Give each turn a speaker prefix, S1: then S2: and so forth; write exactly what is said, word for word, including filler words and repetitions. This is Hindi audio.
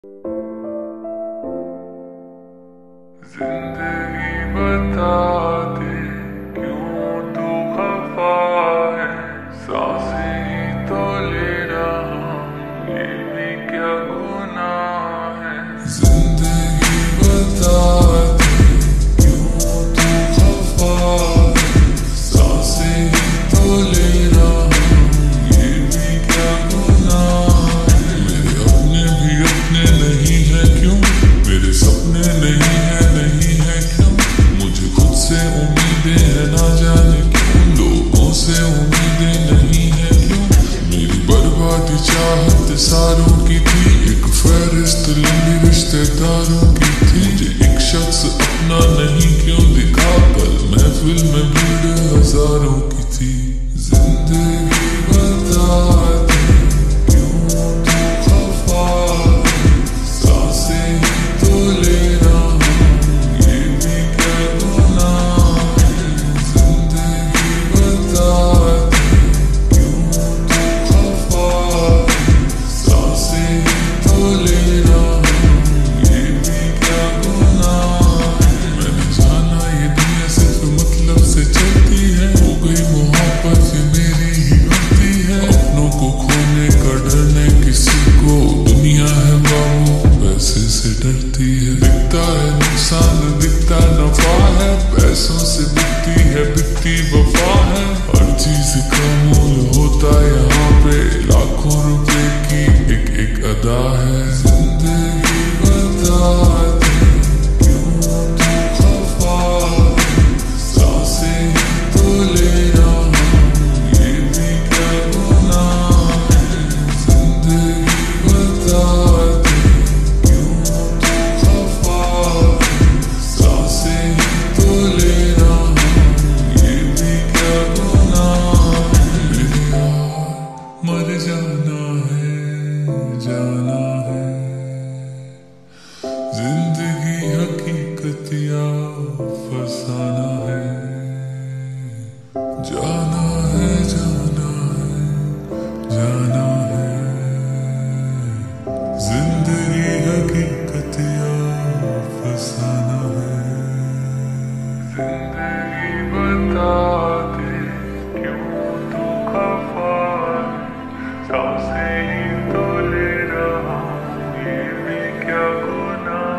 S1: जिंदगी बता दे क्यों तू खफा है। सांसें ही तो ले रहा हूँ, ये भी क्या गुनाह है। जिंदगी बता दे क्यों तू खफा है। सांसें ही तो ले रहा हूँ, ये भी क्या गुनाह है। मेरे अपने भी अपने नहीं है क्यों, मेरे सपने नहीं है उम्मीदें है ना जाने क्यों, लोगों से उम्मीदें नहीं है क्यों। मेरी बर्बादी चाहत सारों की थी, एक फहरिस्त लंबी रिश्तेदारों की थी। मुझे एक शख्स अपना नहीं क्यों दिखा, कल महफिल में भीड़ हजारों की थी। जिंदगी बता दे क्यों तू खफा है। सांसें ही तो ले रहा हूँ, ये भी क्या गुनाह। डरती है दिखता है नुकसान, दिखता नफा है, पैसों से बिकती है बिकती वफा है। हर चीज का मूल होता यहाँ पे लाखों रुपए की एक एक अदा है। जिंदगी बता दे क्यों तू खफा है। सांसें ही तो ले रहा हूँ, ये भी क्या गुनाह है। जिंदगी बता दे मर जाना है जाना है। जिंदगी हकीकत या फसाना है। जाना है जाना है जाना है। जिंदगी हकीकत या फसाना है। जिंदगी बता दे क्यों तू खफा है। सांसें ही तो ले रहा हूँ, ये भी क्या गुनाह।